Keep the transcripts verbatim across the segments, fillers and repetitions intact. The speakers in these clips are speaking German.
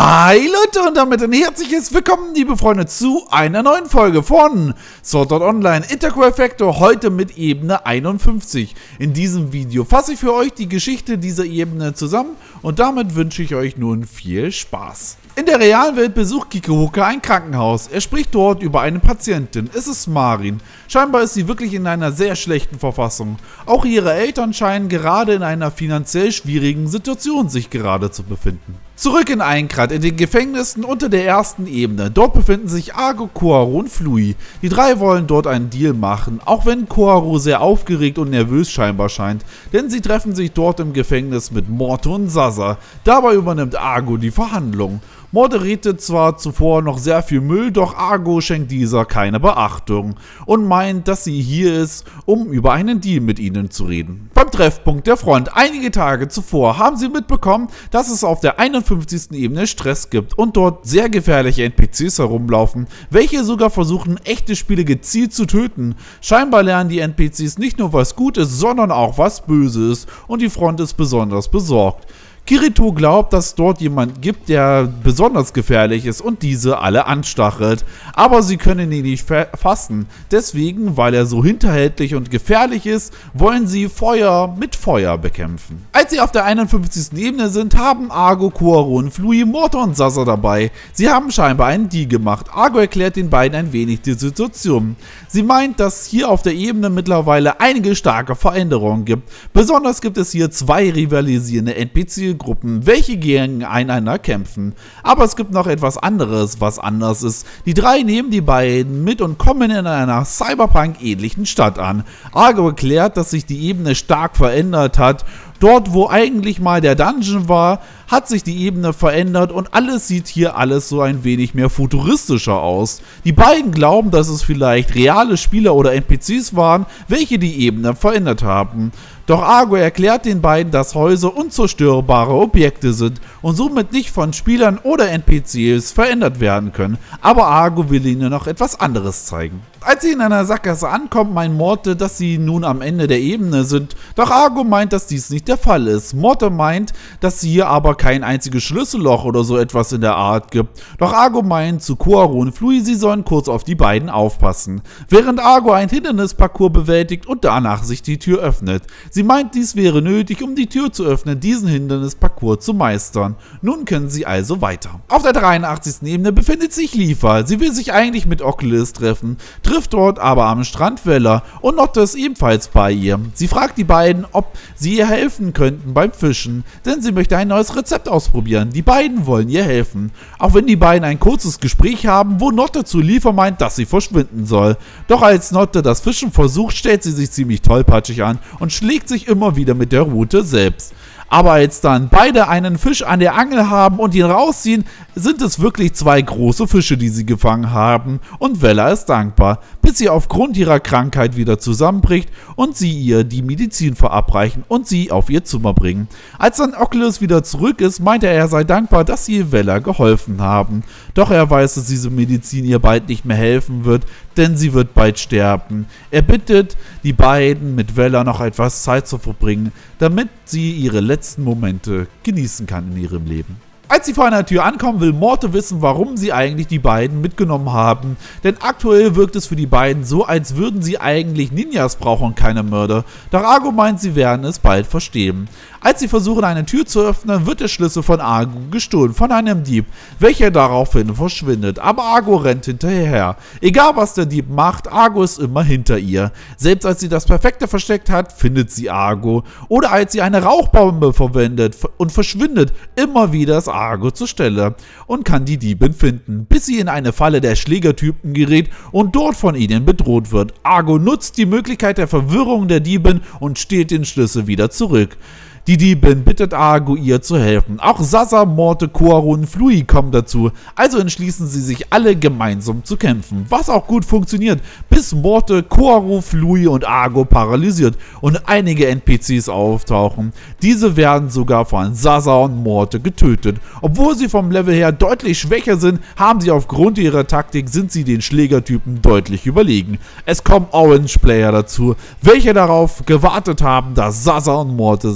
Hi Leute und damit ein herzliches Willkommen, liebe Freunde, zu einer neuen Folge von Sword Art Online Intercore Factor, heute mit Ebene einundfünfzig. In diesem Video fasse ich für euch die Geschichte dieser Ebene zusammen und damit wünsche ich euch nun viel Spaß. In der realen Welt besucht Kikuhoka ein Krankenhaus. Er spricht dort über eine Patientin. Es ist Marin. Scheinbar ist sie wirklich in einer sehr schlechten Verfassung. Auch ihre Eltern scheinen gerade in einer finanziell schwierigen Situation sich gerade zu befinden. Zurück in Aincrad, in den Gefängnissen unter der ersten Ebene. Dort befinden sich Argo, Koharu und Flui. Die drei wollen dort einen Deal machen, auch wenn Koharu sehr aufgeregt und nervös scheinbar scheint, denn sie treffen sich dort im Gefängnis mit Morte und Sasa. Dabei übernimmt Argo die Verhandlung. Morte redet zwar zuvor noch sehr viel Müll, doch Argo schenkt dieser keine Beachtung und meint, dass sie hier ist, um über einen Deal mit ihnen zu reden. Beim Treffpunkt der Front einige Tage zuvor haben sie mitbekommen, dass es auf der einundfünfzigsten Ebene Stress gibt und dort sehr gefährliche N P Cs herumlaufen, welche sogar versuchen, echte Spieler gezielt zu töten. Scheinbar lernen die N P Cs nicht nur was Gutes, sondern auch was Böses und die Front ist besonders besorgt. Kirito glaubt, dass es dort jemand gibt, der besonders gefährlich ist und diese alle anstachelt, aber sie können ihn nicht fassen. Deswegen, weil er so hinterhältlich und gefährlich ist, wollen sie Feuer mit Feuer bekämpfen. Als sie auf der einundfünfzigsten Ebene sind, haben Argo, Koharu und Flui, Morte und Sasa dabei. Sie haben scheinbar einen Deal gemacht. Argo erklärt den beiden ein wenig die Situation. Sie meint, dass hier auf der Ebene mittlerweile einige starke Veränderungen gibt. Besonders gibt es hier zwei rivalisierende N P C Gruppen, welche gegeneinander kämpfen. Aber es gibt noch etwas anderes, was anders ist. Die drei nehmen die beiden mit und kommen in einer Cyberpunk-ähnlichen Stadt an. Argo erklärt, dass sich die Ebene stark verändert hat. Dort, wo eigentlich mal der Dungeon war, hat sich die Ebene verändert und alles sieht hier alles so ein wenig mehr futuristischer aus. Die beiden glauben, dass es vielleicht reale Spieler oder N P Cs waren, welche die Ebene verändert haben. Doch Argo erklärt den beiden, dass Häuser unzerstörbare Objekte sind und somit nicht von Spielern oder N P Cs verändert werden können. Aber Argo will ihnen noch etwas anderes zeigen. Als sie in einer Sackgasse ankommt, meint Morte, dass sie nun am Ende der Ebene sind. Doch Argo meint, dass dies nicht der Fall ist. Morte meint, dass es hier aber kein einziges Schlüsselloch oder so etwas in der Art gibt. Doch Argo meint zu Koharu und Flui, sie sollen kurz auf die beiden aufpassen. Während Argo ein Hindernisparcours bewältigt und danach sich die Tür öffnet. Sie meint, dies wäre nötig, um die Tür zu öffnen, diesen Hindernisparcours zu meistern. Nun können sie also weiter. Auf der dreiundachtzigsten Ebene befindet sich Lifa. Sie will sich eigentlich mit Oculus treffen, trifft dort aber am Strand Vella und Notte ist ebenfalls bei ihr. Sie fragt die beiden, ob sie ihr helfen könnten beim Fischen, denn sie möchte ein neues Rezept ausprobieren. Die beiden wollen ihr helfen. Auch wenn die beiden ein kurzes Gespräch haben, wo Notte zu Lifa meint, dass sie verschwinden soll. Doch als Notte das Fischen versucht, stellt sie sich ziemlich tollpatschig an und schlägt sich immer wieder mit der Rute selbst. Aber als dann beide einen Fisch an der Angel haben und ihn rausziehen, sind es wirklich zwei große Fische, die sie gefangen haben und Vella ist dankbar, bis sie aufgrund ihrer Krankheit wieder zusammenbricht und sie ihr die Medizin verabreichen und sie auf ihr Zimmer bringen. Als dann Oculus wieder zurück ist, meint er, er sei dankbar, dass sie Vella geholfen haben. Doch er weiß, dass diese Medizin ihr bald nicht mehr helfen wird, denn sie wird bald sterben. Er bittet die beiden, mit Vella noch etwas Zeit zu verbringen, damit sie ihre letzten Momente genießen kann in ihrem Leben. Als sie vor einer Tür ankommen, will Morte wissen, warum sie eigentlich die beiden mitgenommen haben. Denn aktuell wirkt es für die beiden so, als würden sie eigentlich Ninjas brauchen und keine Mörder. Doch Argo meint, sie werden es bald verstehen. Als sie versuchen, eine Tür zu öffnen, wird der Schlüssel von Argo gestohlen, von einem Dieb, welcher daraufhin verschwindet. Aber Argo rennt hinterher. Egal was der Dieb macht, Argo ist immer hinter ihr. Selbst als sie das Perfekte versteckt hat, findet sie Argo. Oder als sie eine Rauchbombe verwendet und verschwindet immer wieder ist Argo zur Stelle und kann die Diebin finden, bis sie in eine Falle der Schlägertypen gerät und dort von ihnen bedroht wird. Argo nutzt die Möglichkeit der Verwirrung der Diebin und stiehlt den Schlüssel wieder zurück. Die Diebin bittet Argo, ihr zu helfen. Auch Sasa, Morte, Koharu und Flui kommen dazu. Also entschließen sie sich alle gemeinsam zu kämpfen. Was auch gut funktioniert, bis Morte, Koharu, Flui und Argo paralysiert und einige N P Cs auftauchen. Diese werden sogar von Sasa und Morte getötet. Obwohl sie vom Level her deutlich schwächer sind, haben sie aufgrund ihrer Taktik, sind sie den Schlägertypen deutlich überlegen. Es kommen Orange Player dazu, welche darauf gewartet haben, dass Sasa und Morte sich befreien.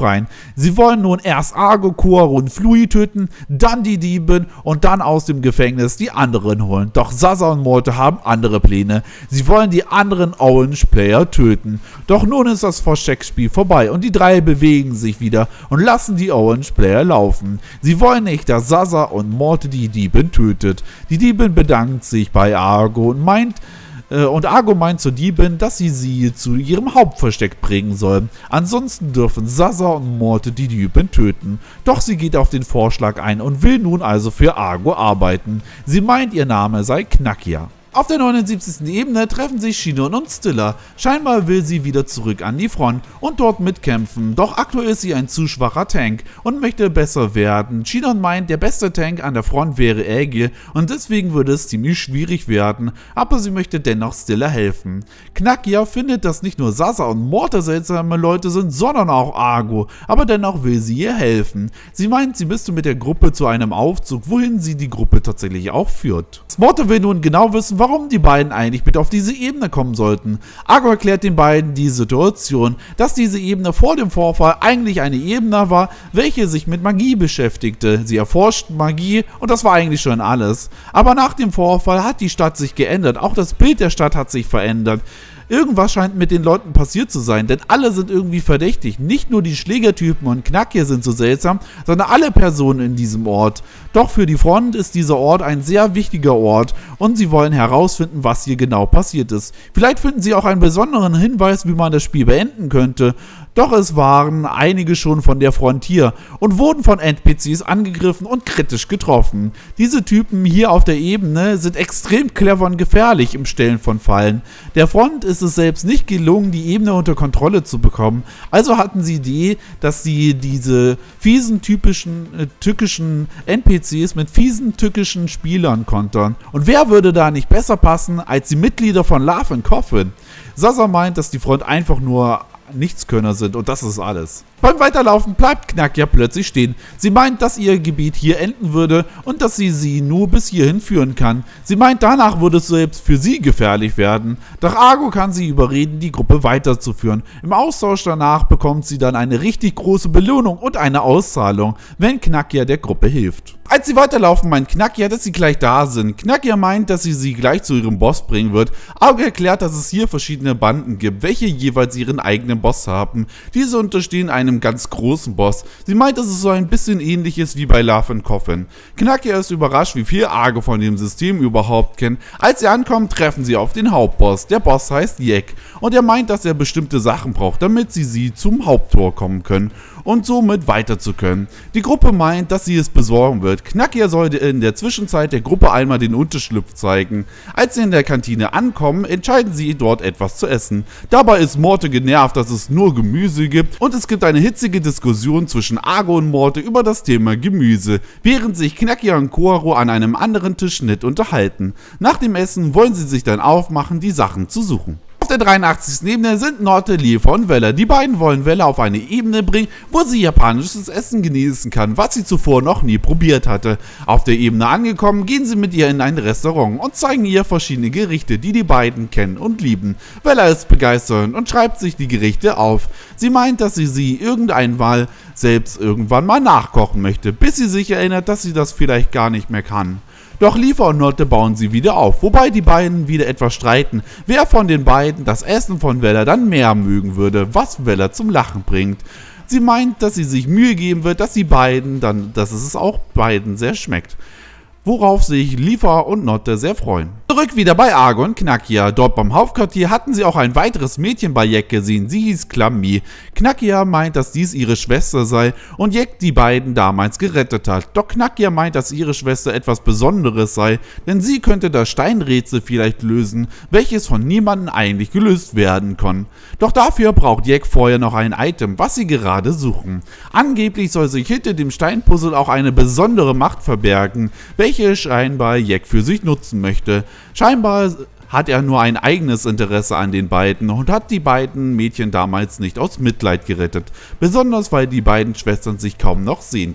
befreien. Sie wollen nun erst Argo, Koharu und Flui töten, dann die Diebin und dann aus dem Gefängnis die anderen holen. Doch Zaza und Morte haben andere Pläne. Sie wollen die anderen Orange-Player töten. Doch nun ist das Versteckspiel vorbei und die drei bewegen sich wieder und lassen die Orange-Player laufen. Sie wollen nicht, dass Zaza und Morte die Diebin tötet. Die Diebin bedankt sich bei Argo und meint, äh, und Argo meint zur Diebin, dass sie sie zu ihrem Hauptversteck bringen soll. Ansonsten dürfen Zaza und Morte die Diebin töten. Doch sie geht auf den Vorschlag ein und will nun also für Argo arbeiten. Sie meint, ihr Name sei Knakia. Auf der neunundsiebzigsten Ebene treffen sich Shinon und Stilla. Scheinbar will sie wieder zurück an die Front und dort mitkämpfen, doch aktuell ist sie ein zu schwacher Tank und möchte besser werden. Shinon meint, der beste Tank an der Front wäre Aegir und deswegen würde es ziemlich schwierig werden, aber sie möchte dennoch Stilla helfen. Knakia findet, dass nicht nur Zaza und Morte seltsame Leute sind, sondern auch Argo, aber dennoch will sie ihr helfen. Sie meint, sie müsste mit der Gruppe zu einem Aufzug, wohin sie die Gruppe tatsächlich auch führt. Morte will nun genau wissen, warum die beiden eigentlich mit auf diese Ebene kommen sollten. Argo erklärt den beiden die Situation, dass diese Ebene vor dem Vorfall eigentlich eine Ebene war, welche sich mit Magie beschäftigte. Sie erforschten Magie und das war eigentlich schon alles. Aber nach dem Vorfall hat die Stadt sich geändert, auch das Bild der Stadt hat sich verändert. Irgendwas scheint mit den Leuten passiert zu sein, denn alle sind irgendwie verdächtig. Nicht nur die Schlägertypen und Knacker sind so seltsam, sondern alle Personen in diesem Ort. Doch für die Front ist dieser Ort ein sehr wichtiger Ort und sie wollen herausfinden, was hier genau passiert ist. Vielleicht finden sie auch einen besonderen Hinweis, wie man das Spiel beenden könnte. Doch es waren einige schon von der Front hier und wurden von N P Cs angegriffen und kritisch getroffen. Diese Typen hier auf der Ebene sind extrem clever und gefährlich im Stellen von Fallen. Der Front ist es selbst nicht gelungen, die Ebene unter Kontrolle zu bekommen. Also hatten sie die Idee, dass sie diese fiesen, typischen, äh, tückischen N P Cs mit fiesen, tückischen Spielern kontern. Und wer würde da nicht besser passen als die Mitglieder von Love and Coffin? Zaza meint, dass die Front einfach nur Nichtskönner sind und das ist alles. Beim Weiterlaufen bleibt Knakia plötzlich stehen. Sie meint, dass ihr Gebiet hier enden würde und dass sie sie nur bis hierhin führen kann. Sie meint, danach würde es selbst für sie gefährlich werden. Doch Argo kann sie überreden, die Gruppe weiterzuführen. Im Austausch danach bekommt sie dann eine richtig große Belohnung und eine Auszahlung, wenn Knakia der Gruppe hilft. Als sie weiterlaufen, meint Knakia, dass sie gleich da sind. Knakia meint, dass sie sie gleich zu ihrem Boss bringen wird. Argo erklärt, dass es hier verschiedene Banden gibt, welche jeweils ihren eigenen Boss haben. Diese unterstehen einem ganz großen Boss. Sie meint, dass es so ein bisschen ähnlich ist wie bei Love and Coffin. Knakia ist überrascht, wie viel Argo von dem System überhaupt kennt. Als sie ankommen, treffen sie auf den Hauptboss. Der Boss heißt Yek und er meint, dass er bestimmte Sachen braucht, damit sie sie zum Haupttor kommen können und somit weiter zu können. Die Gruppe meint, dass sie es besorgen wird. Knakia sollte in der Zwischenzeit der Gruppe einmal den Unterschlupf zeigen. Als sie in der Kantine ankommen, entscheiden sie, dort etwas zu essen. Dabei ist Morte genervt, dass es nur Gemüse gibt und es gibt eine hitzige Diskussion zwischen Argo und Morte über das Thema Gemüse, während sich Knakia und Koharu an einem anderen Tisch nett unterhalten. Nach dem Essen wollen sie sich dann aufmachen, die Sachen zu suchen. Auf der dreiundachtzigsten Ebene sind Norte, Lifa und Vella. Die beiden wollen Vella auf eine Ebene bringen, wo sie japanisches Essen genießen kann, was sie zuvor noch nie probiert hatte. Auf der Ebene angekommen, gehen sie mit ihr in ein Restaurant und zeigen ihr verschiedene Gerichte, die die beiden kennen und lieben. Vella ist begeistert und schreibt sich die Gerichte auf. Sie meint, dass sie sie irgendeinmal selbst irgendwann mal nachkochen möchte, bis sie sich erinnert, dass sie das vielleicht gar nicht mehr kann. Doch Lifa und Norte bauen sie wieder auf, wobei die beiden wieder etwas streiten, wer von den beiden das Essen von Vella dann mehr mögen würde, was Vella zum Lachen bringt. Sie meint, dass sie sich Mühe geben wird, dass die beiden dann, dass es auch beiden sehr schmeckt. Worauf sich Lifa und Norte sehr freuen. Zurück wieder bei Argo und Knakia. Dort beim Hauptquartier hatten sie auch ein weiteres Mädchen bei Yek gesehen. Sie hieß Klammi. Knakia meint, dass dies ihre Schwester sei und Yek die beiden damals gerettet hat. Doch Knakia meint, dass ihre Schwester etwas Besonderes sei, denn sie könnte das Steinrätsel vielleicht lösen, welches von niemandem eigentlich gelöst werden kann. Doch dafür braucht Yek vorher noch ein Item, was sie gerade suchen. Angeblich soll sich hinter dem Steinpuzzle auch eine besondere Macht verbergen, welche scheinbar Yek für sich nutzen möchte. Scheinbar hat er nur ein eigenes Interesse an den beiden und hat die beiden Mädchen damals nicht aus Mitleid gerettet, besonders weil die beiden Schwestern sich kaum noch sehen können.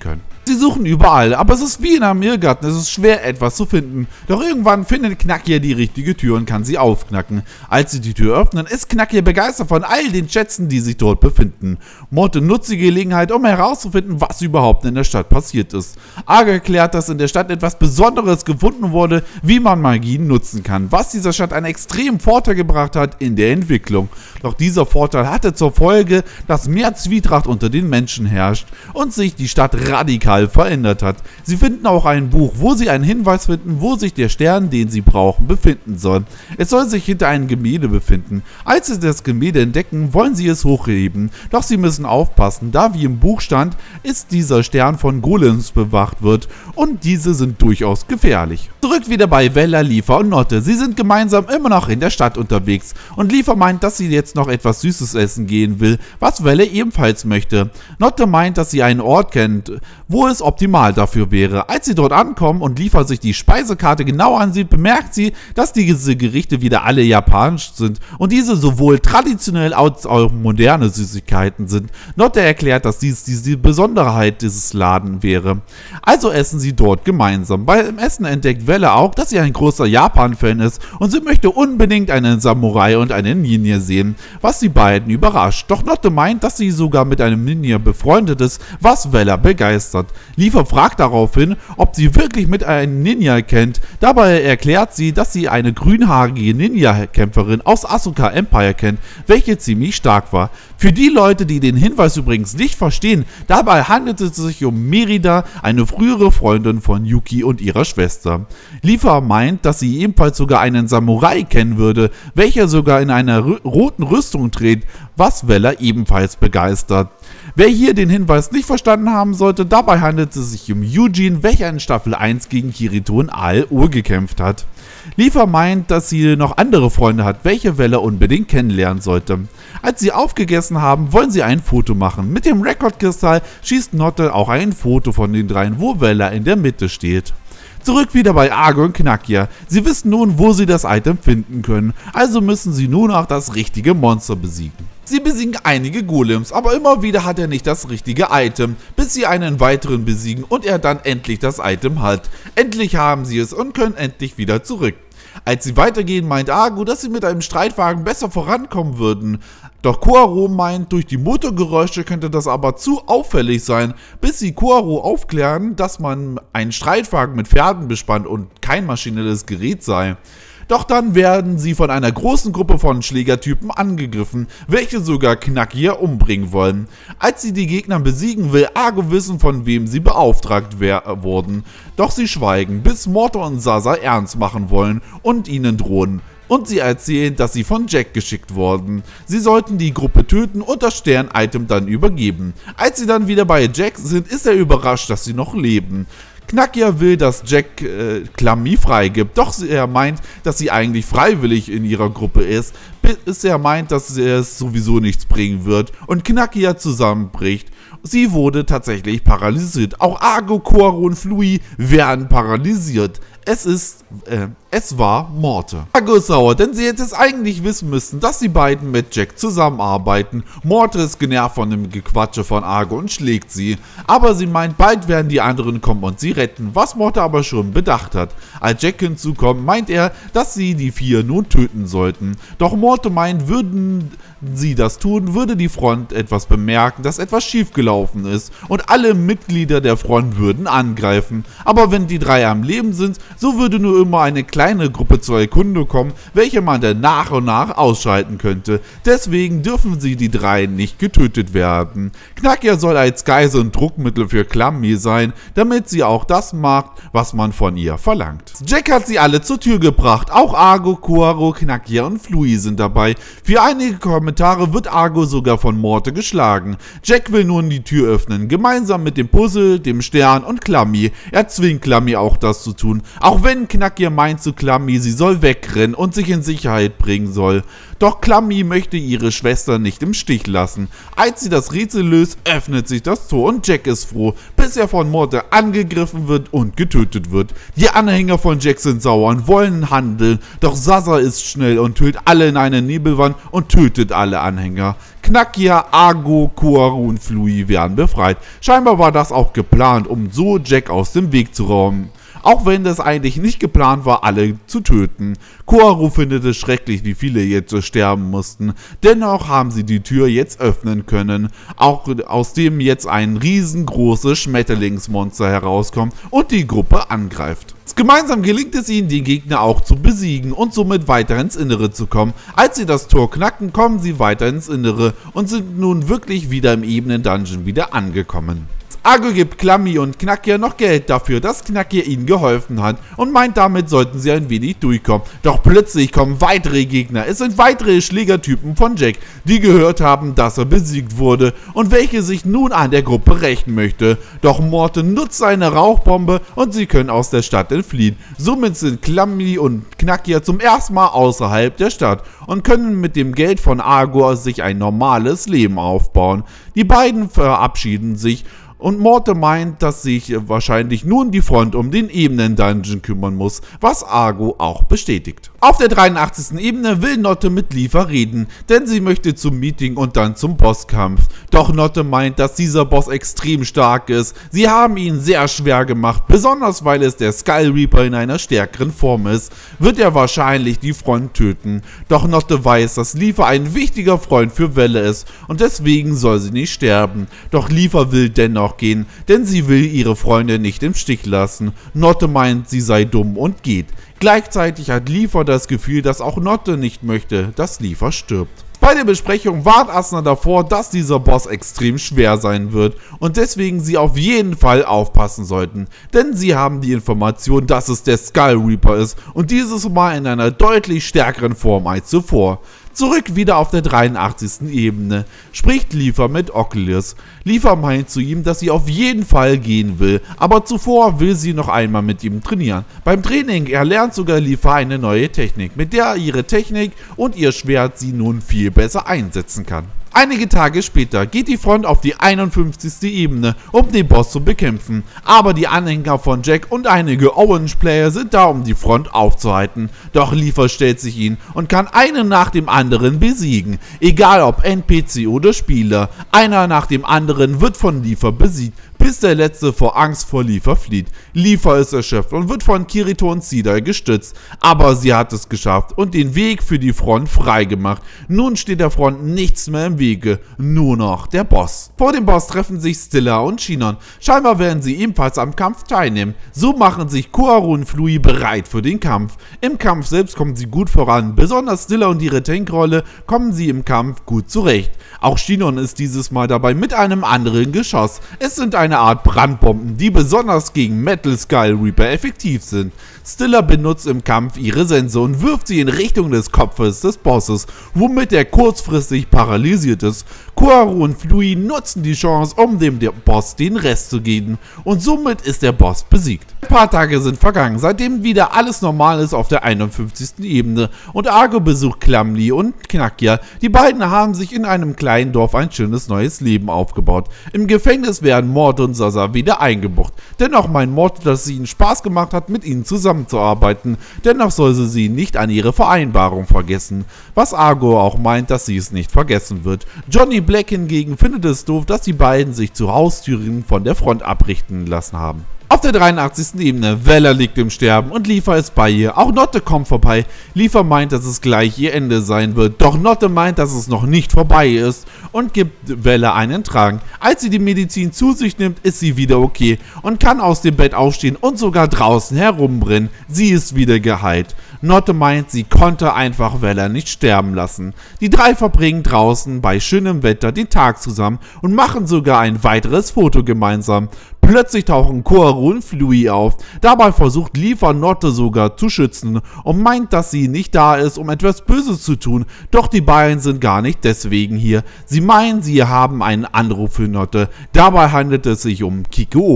Sie suchen überall, aber es ist wie in einem Irrgarten, es ist schwer etwas zu finden. Doch irgendwann findet Knackier die richtige Tür und kann sie aufknacken. Als sie die Tür öffnen, ist Knackier begeistert von all den Schätzen, die sich dort befinden. Morte nutzt die Gelegenheit, um herauszufinden, was überhaupt in der Stadt passiert ist. Argo erklärt, dass in der Stadt etwas Besonderes gefunden wurde, wie man Magie nutzen kann, was dieser Stadt einen extremen Vorteil gebracht hat in der Entwicklung. Doch dieser Vorteil hatte zur Folge, dass mehr Zwietracht unter den Menschen herrscht und sich die Stadt radikal verändert hat. Sie finden auch ein Buch, wo sie einen Hinweis finden, wo sich der Stern, den sie brauchen, befinden soll. Es soll sich hinter einem Gemälde befinden. Als sie das Gemälde entdecken, wollen sie es hochheben. Doch sie müssen aufpassen, da wie im Buch stand, ist dieser Stern von Golems bewacht wird und diese sind durchaus gefährlich. Zurück wieder bei Vella, Leafa und Notte. Sie sind gemeinsam immer noch in der Stadt unterwegs und Leafa meint, dass sie jetzt noch etwas Süßes essen gehen will, was Vella ebenfalls möchte. Notte meint, dass sie einen Ort kennt, wo es optimal dafür wäre. Als sie dort ankommen und Leafa sich die Speisekarte genau ansieht, bemerkt sie, dass diese Gerichte wieder alle japanisch sind und diese sowohl traditionell als auch moderne Süßigkeiten sind. Notte erklärt, dass dies die Besonderheit dieses Laden wäre. Also essen sie dort gemeinsam. Beim Essen entdeckt Vella auch, dass sie ein großer Japan-Fan ist und sie möchte unbedingt einen Samurai und einen Ninja sehen, was die beiden überrascht. Doch Notte meint, dass sie sogar mit einem Ninja befreundet ist, was Vella begeistert. Leafa fragt daraufhin, ob sie wirklich mit einem Ninja kennt. Dabei erklärt sie, dass sie eine grünhaarige Ninja-Kämpferin aus Asuka Empire kennt, welche ziemlich stark war. Für die Leute, die den Hinweis übrigens nicht verstehen, dabei handelt es sich um Merida, eine frühere Freundin von Yuki und ihrer Schwester. Leafa meint, dass sie ebenfalls sogar einen Samurai kennen würde, welcher sogar in einer roten Rüstung trägt, was Vella ebenfalls begeistert. Wer hier den Hinweis nicht verstanden haben sollte, dabei handelt es sich um Eugene, welcher in Staffel eins gegen Kirito und Al-Ur gekämpft hat. Leafa meint, dass sie noch andere Freunde hat, welche Vella unbedingt kennenlernen sollte. Als sie aufgegessen haben, wollen sie ein Foto machen. Mit dem Rekordkristall schießt Notte auch ein Foto von den dreien, wo Vella in der Mitte steht. Zurück wieder bei Argo und Knackier. Sie wissen nun, wo sie das Item finden können, also müssen sie nun auch das richtige Monster besiegen. Sie besiegen einige Golems, aber immer wieder hat er nicht das richtige Item, bis sie einen weiteren besiegen und er dann endlich das Item hat. Endlich haben sie es und können endlich wieder zurück. Als sie weitergehen, meint Argo, dass sie mit einem Streitwagen besser vorankommen würden. Doch Koaro meint, durch die Motorgeräusche könnte das aber zu auffällig sein, bis sie Koaro aufklären, dass man einen Streitwagen mit Pferden bespannt und kein maschinelles Gerät sei. Doch dann werden sie von einer großen Gruppe von Schlägertypen angegriffen, welche sogar Knackier umbringen wollen. Als sie die Gegner besiegen, will Argo wissen, von wem sie beauftragt wurden. Doch sie schweigen, bis Morte und Sasa ernst machen wollen und ihnen drohen. Und sie erzählen, dass sie von Jack geschickt wurden. Sie sollten die Gruppe töten und das Stern-Item dann übergeben. Als sie dann wieder bei Jack sind, ist er überrascht, dass sie noch leben. Knackier will, dass Jack äh, Klammi freigibt, doch er meint, dass sie eigentlich freiwillig in ihrer Gruppe ist, bis er meint, dass es sowieso nichts bringen wird und Knackier zusammenbricht. Sie wurde tatsächlich paralysiert. Auch Argo, Koaro und Flui werden paralysiert. Es ist, äh, es war Morte. Argo ist sauer, denn sie hätte es eigentlich wissen müssen, dass die beiden mit Jack zusammenarbeiten. Morte ist genervt von dem Gequatsche von Argo und schlägt sie. Aber sie meint, bald werden die anderen kommen und sie retten, was Morte aber schon bedacht hat. Als Jack hinzukommt, meint er, dass sie die vier nun töten sollten. Doch Morte meint, würden sie das tun, würde die Front etwas bemerken, dass etwas schiefgelaufen ist und alle Mitglieder der Front würden angreifen. Aber wenn die drei am Leben sind, so würde nur immer eine kleine Gruppe zur Erkunde kommen, welche man dann nach und nach ausschalten könnte. Deswegen dürfen sie die drei nicht getötet werden. Knackier soll als Geisel und Druckmittel für Klammi sein, damit sie auch das macht, was man von ihr verlangt. Jack hat sie alle zur Tür gebracht, auch Argo, Koaro, Knackier und Flui sind dabei. Für einige Kommentare wird Argo sogar von Morte geschlagen. Jack will nun die Tür öffnen, gemeinsam mit dem Puzzle, dem Stern und Klammi. Er zwingt Klammi auch das zu tun. Auch wenn Knackir meint zu Klammi, sie soll wegrennen und sich in Sicherheit bringen soll. Doch Klammi möchte ihre Schwester nicht im Stich lassen. Als sie das Rätsel löst, öffnet sich das Tor und Jack ist froh, bis er von Morte angegriffen wird und getötet wird. Die Anhänger von Jack sind sauer und wollen handeln, doch Sasa ist schnell und hüllt alle in eine Nebelwand und tötet alle Anhänger. Knackir, Argo, Koharu und Flui werden befreit. Scheinbar war das auch geplant, um so Jack aus dem Weg zu räumen. Auch wenn das eigentlich nicht geplant war, alle zu töten. Koharu findet es schrecklich, wie viele jetzt so sterben mussten. Dennoch haben sie die Tür jetzt öffnen können, auch aus dem jetzt ein riesengroßes Schmetterlingsmonster herauskommt und die Gruppe angreift. Gemeinsam gelingt es ihnen, die Gegner auch zu besiegen und somit weiter ins Innere zu kommen. Als sie das Tor knacken, kommen sie weiter ins Innere und sind nun wirklich wieder im Ebenen-Dungeon wieder angekommen. Argo gibt Klammi und Knackir noch Geld dafür, dass Knackir ihnen geholfen hat und meint, damit sollten sie ein wenig durchkommen. Doch plötzlich kommen weitere Gegner. Es sind weitere Schlägertypen von Jack, die gehört haben, dass er besiegt wurde und welche sich nun an der Gruppe rächen möchte. Doch Morte nutzt eine Rauchbombe und sie können aus der Stadt entfliehen. Somit sind Klammi und Knackir zum ersten Mal außerhalb der Stadt und können mit dem Geld von Argo sich ein normales Leben aufbauen. Die beiden verabschieden sich. Und Morte meint, dass sich wahrscheinlich nun die Front um den Ebenen-Dungeon kümmern muss, was Argo auch bestätigt. Auf der dreiundachtzigsten Ebene will Notte mit Leafa reden, denn sie möchte zum Meeting und dann zum Bosskampf. Doch Notte meint, dass dieser Boss extrem stark ist. Sie haben ihn sehr schwer gemacht, besonders weil es der Skull Reaper in einer stärkeren Form ist, wird er wahrscheinlich die Front töten. Doch Notte weiß, dass Leafa ein wichtiger Freund für Welle ist und deswegen soll sie nicht sterben. Doch Leafa will dennoch gehen, denn sie will ihre Freunde nicht im Stich lassen. Notte meint, sie sei dumm und geht. Gleichzeitig hat Leafa das Gefühl, dass auch Notte nicht möchte, dass Leafa stirbt. Bei der Besprechung warnt Asuna davor, dass dieser Boss extrem schwer sein wird und deswegen sie auf jeden Fall aufpassen sollten, denn sie haben die Information, dass es der Skull Reaper ist und dieses Mal in einer deutlich stärkeren Form als zuvor. Zurück wieder auf der dreiundachtzigsten Ebene spricht Leafa mit Oculus. Leafa meint zu ihm, dass sie auf jeden Fall gehen will, aber zuvor will sie noch einmal mit ihm trainieren. Beim Training erlernt sogar Leafa eine neue Technik, mit der ihre Technik und ihr Schwert sie nun viel besser einsetzen kann. Einige Tage später geht die Front auf die einundfünfzigste Ebene, um den Boss zu bekämpfen, aber die Anhänger von Jack und einige Orange-Player sind da, um die Front aufzuhalten. Doch Leafa stellt sich ihnen und kann einen nach dem anderen besiegen, egal ob N P C oder Spieler. Einer nach dem anderen wird von Leafa besiegt, bis der letzte vor Angst vor Leafa flieht. Leafa ist erschöpft und wird von Kirito und Cedar gestützt, aber sie hat es geschafft und den Weg für die Front freigemacht. Nun steht der Front nichts mehr im Wege, nur noch der Boss. Vor dem Boss treffen sich Stilla und Shinon. Scheinbar werden sie ebenfalls am Kampf teilnehmen. So machen sich Koharu und Flui bereit für den Kampf. Im Kampf selbst kommen sie gut voran, besonders Stilla und ihre Tankrolle kommen sie im Kampf gut zurecht. Auch Shinon ist dieses Mal dabei mit einem anderen Geschoss. Es sind eine Art Brandbomben, die besonders gegen Metal Skull Reaper effektiv sind. Stilla benutzt im Kampf ihre Sense und wirft sie in Richtung des Kopfes des Bosses, womit er kurzfristig paralysiert ist. Koharu und Flui nutzen die Chance, um dem Boss den Rest zu geben und somit ist der Boss besiegt. Ein paar Tage sind vergangen, seitdem wieder alles normal ist auf der einundfünfzigsten Ebene und Argo besucht Klammi und Knackir. Die beiden haben sich in einem kleinen Dorf ein schönes neues Leben aufgebaut. Im Gefängnis werden Morte und Sasa wieder eingebucht. Dennoch meint Morte, dass es ihnen Spaß gemacht hat, mit ihnen zusammenzuarbeiten. Dennoch soll sie sie nicht an ihre Vereinbarung vergessen. Was Argo auch meint, dass sie es nicht vergessen wird. Johnny Black hingegen findet es doof, dass die beiden sich zu Haustüren von der Front abrichten lassen haben. Auf der dreiundachtzigsten Ebene, Vella liegt im Sterben und Leafa ist bei ihr. Auch Notte kommt vorbei. Leafa meint, dass es gleich ihr Ende sein wird. Doch Notte meint, dass es noch nicht vorbei ist und gibt Vella einen Trank. Als sie die Medizin zu sich nimmt, ist sie wieder okay und kann aus dem Bett aufstehen und sogar draußen herumbrennen. Sie ist wieder geheilt. Notte meint, sie konnte einfach Vella nicht sterben lassen. Die drei verbringen draußen bei schönem Wetter den Tag zusammen und machen sogar ein weiteres Foto gemeinsam. Plötzlich tauchen Koharu und Flui auf. Dabei versucht Leafa Notte sogar zu schützen und meint, dass sie nicht da ist, um etwas Böses zu tun. Doch die beiden sind gar nicht deswegen hier. Sie meinen, sie haben einen Anruf für Notte. Dabei handelt es sich um Kikooka.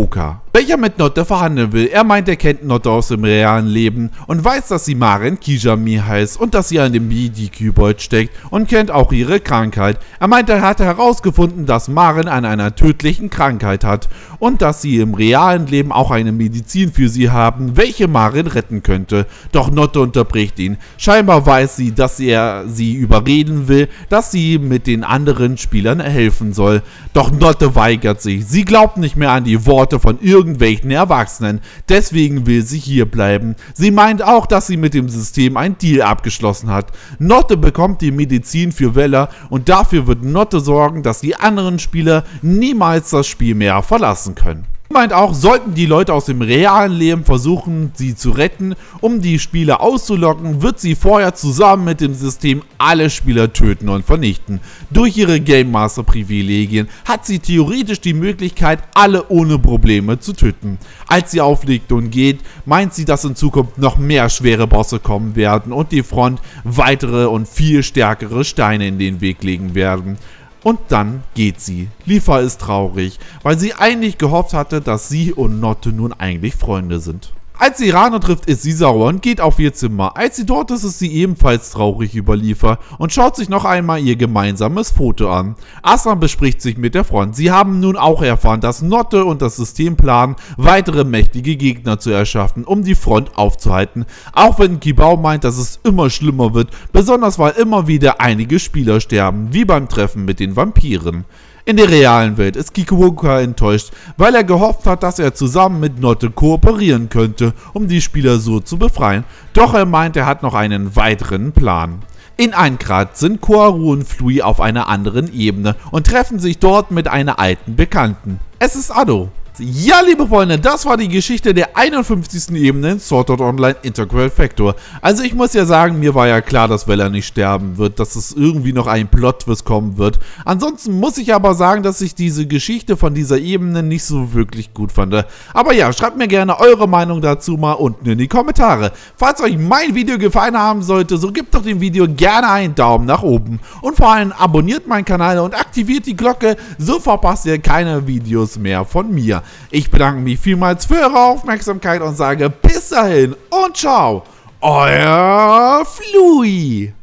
welcher mit Notte verhandeln will. Er meint, er kennt Notte aus dem realen Leben und weiß, dass sie Maren Kijami heißt und dass sie an dem Midi-Kybold steckt und kennt auch ihre Krankheit. Er meint, er hatte herausgefunden, dass Maren an einer tödlichen Krankheit hat und dass sie im realen Leben auch eine Medizin für sie haben, welche Maren retten könnte. Doch Notte unterbricht ihn. Scheinbar weiß sie, dass er sie überreden will, dass sie mit den anderen Spielern helfen soll. Doch Notte weigert sich. Sie glaubt nicht mehr an die Worte von irgendwelchen Erwachsenen. Deswegen will sie hier bleiben. Sie meint auch, dass sie mit dem System ein Deal abgeschlossen hat. Notte bekommt die Medizin für Vella und dafür wird Notte sorgen, dass die anderen Spieler niemals das Spiel mehr verlassen können. Sie meint auch, sollten die Leute aus dem realen Leben versuchen, sie zu retten, um die Spieler auszulocken, wird sie vorher zusammen mit dem System alle Spieler töten und vernichten. Durch ihre Game Master Privilegien hat sie theoretisch die Möglichkeit, alle ohne Probleme zu töten. Als sie auflegt und geht, meint sie, dass in Zukunft noch mehr schwere Bosse kommen werden und die Front weitere und viel stärkere Steine in den Weg legen werden. Und dann geht sie. Lifa ist traurig, weil sie eigentlich gehofft hatte, dass sie und Notte nun eigentlich Freunde sind. Als sie Rano trifft, ist sie sauer und geht auf ihr Zimmer. Als sie dort ist, ist sie ebenfalls traurig über Lifa und schaut sich noch einmal ihr gemeinsames Foto an. Aslan bespricht sich mit der Front. Sie haben nun auch erfahren, dass Notte und das System planen, weitere mächtige Gegner zu erschaffen, um die Front aufzuhalten. Auch wenn Kibao meint, dass es immer schlimmer wird, besonders weil immer wieder einige Spieler sterben, wie beim Treffen mit den Vampiren. In der realen Welt ist Kikuoka enttäuscht, weil er gehofft hat, dass er zusammen mit Notte kooperieren könnte, um die Spieler so zu befreien. Doch er meint, er hat noch einen weiteren Plan. In Aincrad sind Koharu und Flui auf einer anderen Ebene und treffen sich dort mit einer alten Bekannten. Es ist Ado. Ja, liebe Freunde, das war die Geschichte der einundfünfzigsten Ebene in Sword Art Online Integral Factor. Also ich muss ja sagen, mir war ja klar, dass Vella nicht sterben wird, dass es irgendwie noch ein Plot-Twist kommen wird. Ansonsten muss ich aber sagen, dass ich diese Geschichte von dieser Ebene nicht so wirklich gut fand. Aber ja, schreibt mir gerne eure Meinung dazu mal unten in die Kommentare. Falls euch mein Video gefallen haben sollte, so gebt doch dem Video gerne einen Daumen nach oben. Und vor allem abonniert meinen Kanal und aktiviert die Glocke, so verpasst ihr keine Videos mehr von mir. Ich bedanke mich vielmals für eure Aufmerksamkeit und sage bis dahin und ciao, euer Flui.